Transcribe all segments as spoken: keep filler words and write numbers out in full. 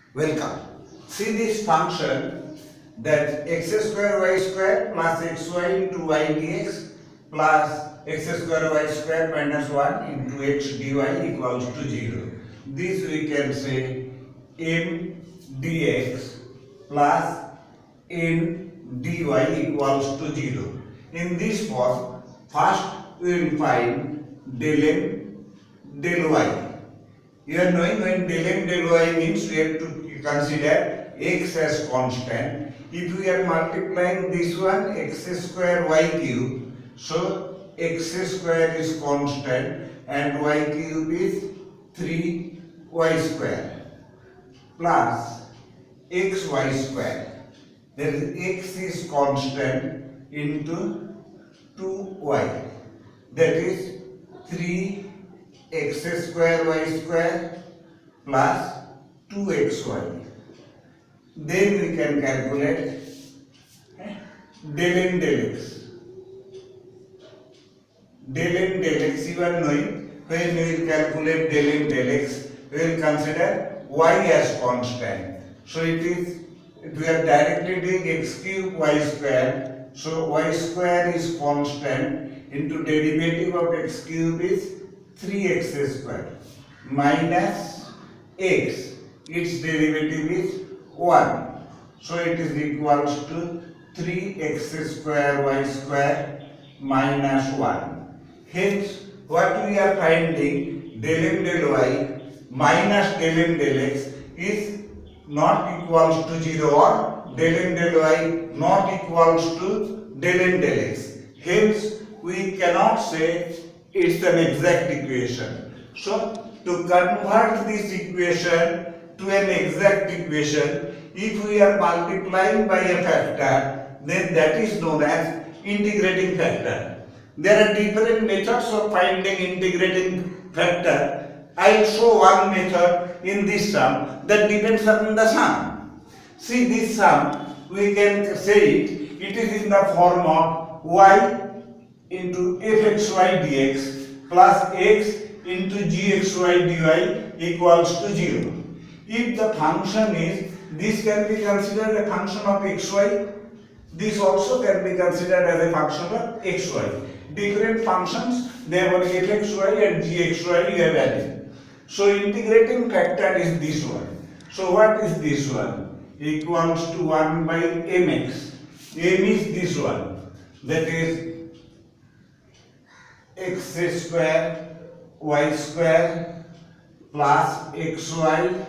Welcome. See this function that x square y square plus xy into y dx plus x square y square minus one into x dy equals to zero. This we can say m dx plus n dy equals to zero. In this form, first we will find del m del y. You are knowing when del m del y means we have to consider x as constant. If we are multiplying this one x square y cube, so x square is constant and y cube is three y square plus xy square. There is x is constant into two y, that is three x square y square plus two x y. Then we can calculate del n del x. Del n del x, you are knowing when we will calculate del n del x, we will consider y as constant. So it is, we are directly doing x cube y square. So y square is constant into derivative of x cube is three x square minus x, its derivative is one. So it is equals to three x square y square minus one. Hence, what we are finding del m del y minus del n del x is not equals to zero, or del m del y not equals to del n del x. Hence, we cannot say it's an exact equation. So, to convert this equation to an exact equation, if we are multiplying by a factor, then that is known as integrating factor. There are different methods of finding integrating factor. I will show one method in this sum that depends on the sum. See this sum, we can say it, it is in the form of y into fxy dx plus x into gxy dy equals to zero. If the function is, this can be considered a function of xy, this also can be considered as a function of xy. Different functions, they have only fxy and gxy you have added. So integrating factor is this one. So what is this one? Equals to one by mx. M is this one, that is x square y square plus xy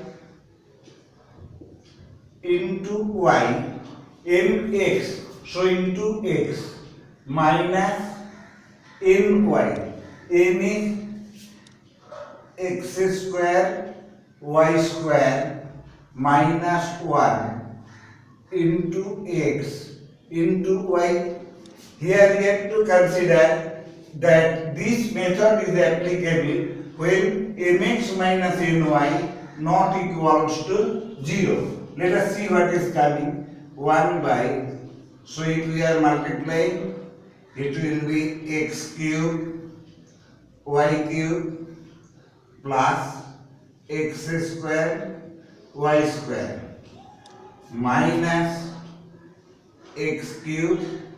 into y, mx, so into x minus ny. M is x square y square minus one into x into y. Here we have to consider that this method is applicable when mx minus ny not equals to zero. Let us see what is coming. one by, so if we are multiplying, it will be x cube y cube plus x square y square minus x cube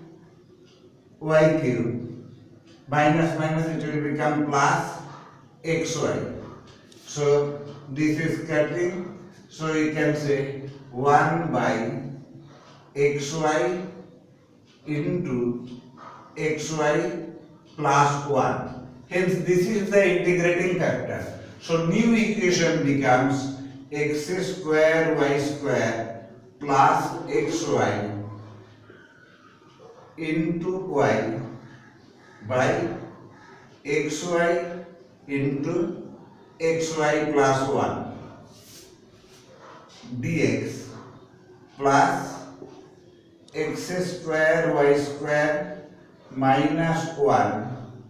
y cube, minus minus it will become plus xy. So this is cutting, so you can say one by xy into xy plus one. Hence this is the integrating factor. So new equation becomes x square y square plus xy into y by xy into xy plus one dx plus x square y square minus one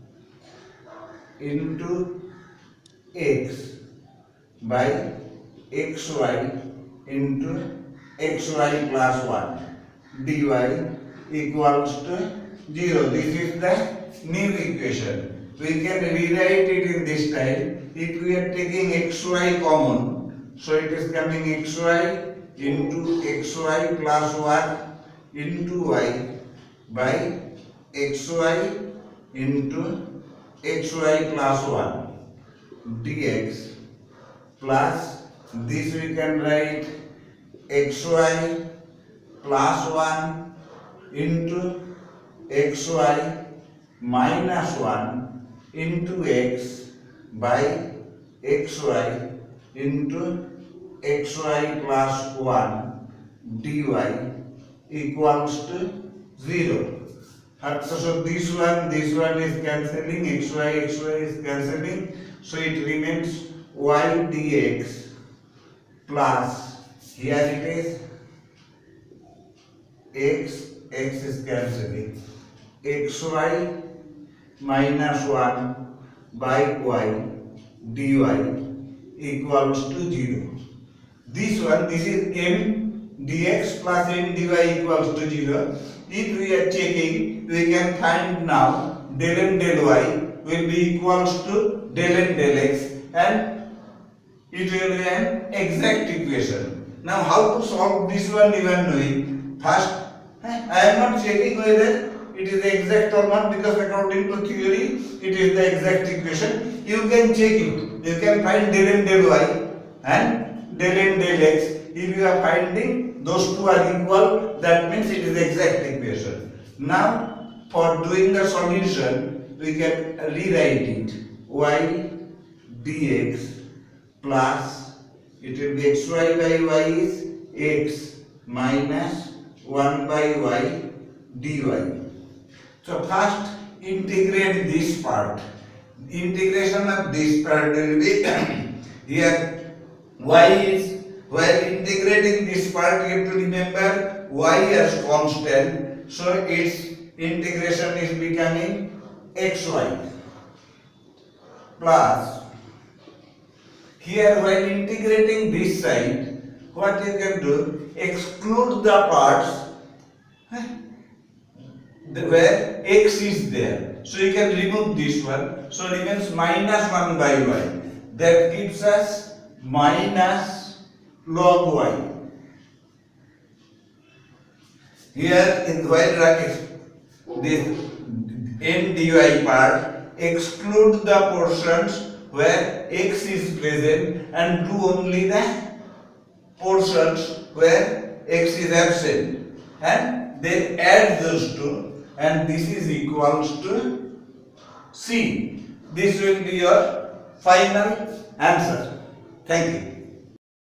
into x by xy into xy plus one dy equals to zero. This is the new equation. We can rewrite it in this style. If we are taking xy common, So it is coming xy into xy plus one into y by xy into xy plus one dx plus this we can write xy plus one into xy minus one into x by xy into xy plus one dy equals to zero. So this one, this one is cancelling, xy, xy is cancelling, so it remains y dx plus, here it is x, x is cancelling, xy minus one by y dy equals to zero. This one, this is m dx plus m dy equals to zero. If we are checking, we can find now del m del y will be equals to del m del x, and it will be an exact equation. Now how to solve this one even knowing? First, I am not checking whether it is exact or not, because according to theory it is the exact equation. You can check it. You can find del m del y and del m del x. If you are finding those two are equal, that means it is the exact equation. Now for doing the solution, we can rewrite it y dx plus, it will be xy by y is x minus one by y dy. So first integrate this part. Integration of this part will be here y is, while integrating this part you have to remember y as constant, so its integration is becoming xy plus, here while integrating this side, what you can do, exclude the parts where x is there. So you can remove this one. So remains minus one by y. That gives us minus log y. Here in while bracket, this m dy part, exclude the portions where x is present and do only the portions where x is absent, and then add those two, and this is equals to C. This will be your final answer. Thank you.